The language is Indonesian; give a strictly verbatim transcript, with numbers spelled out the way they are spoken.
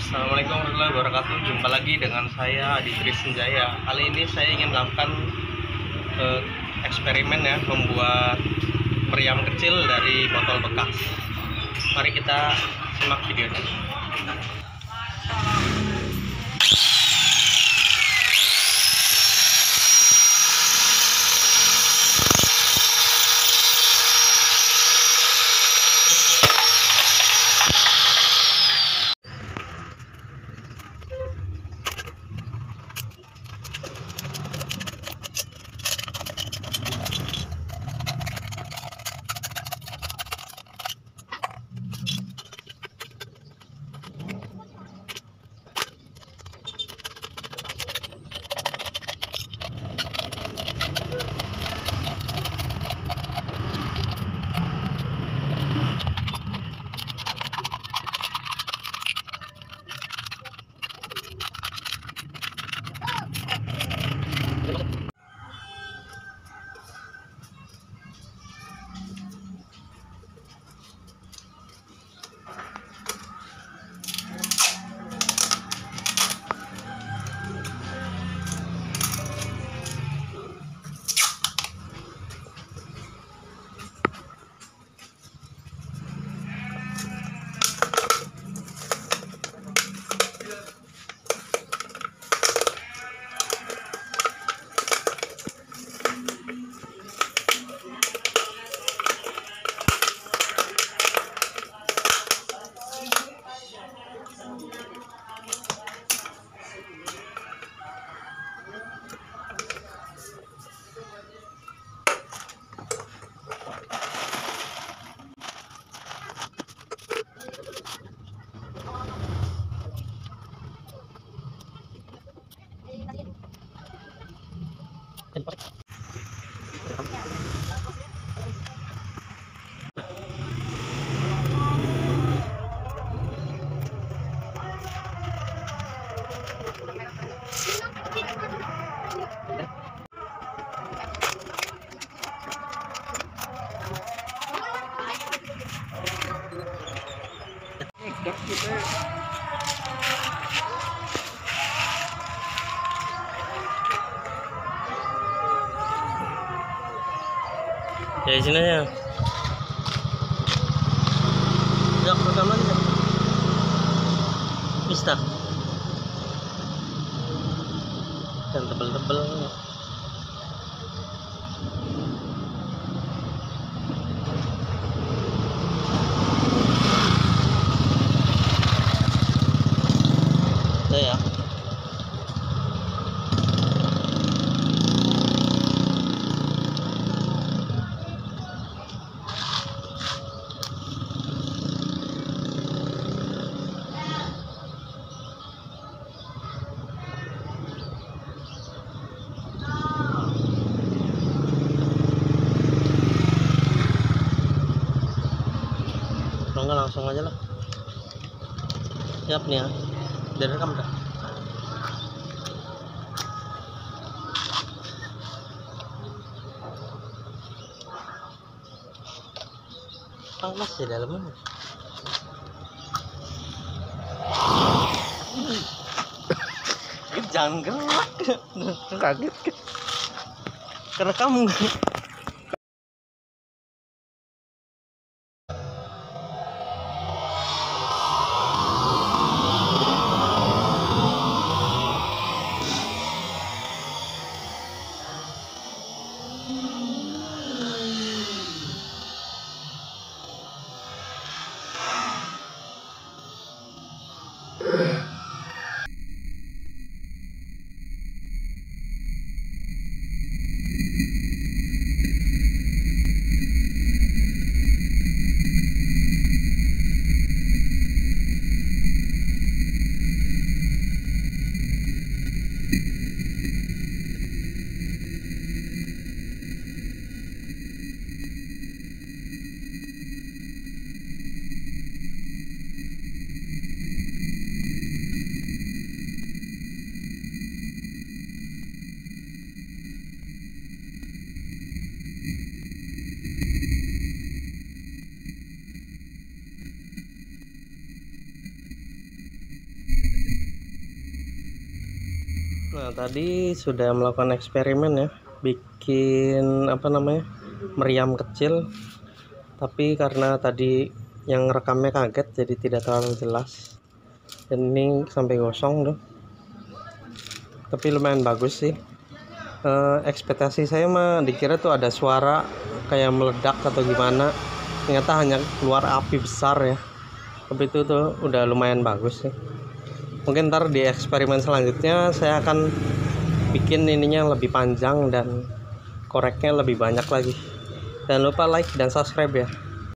Assalamualaikum warahmatullahi wabarakatuh. Jumpa lagi dengan saya Adi Krisenjaya. Kali ini saya ingin melakukan eh, eksperimen ya, membuat meriam kecil dari botol bekas. Mari kita simak videonya. Ya sini ya. Ya rekaman ya. Mista. Dan tebel-tebel. Ya ya. Enggak, langsung aja lah. Siap nih ya. Biar rekam dah. Panas di dalamnya. Jangan gerak. Kaget. Karena kamu. Nah, tadi sudah melakukan eksperimen ya, bikin apa namanya meriam kecil, tapi karena tadi yang rekamnya kaget jadi tidak terlalu jelas, dan ini sampai gosong tuh, tapi lumayan bagus sih. E, ekspektasi saya mah dikira tuh ada suara kayak meledak atau gimana, ternyata hanya keluar api besar ya, tapi itu tuh udah lumayan bagus sih. Mungkin ntar di eksperimen selanjutnya saya akan bikin ininya lebih panjang dan koreknya lebih banyak lagi. Jangan lupa like dan subscribe ya.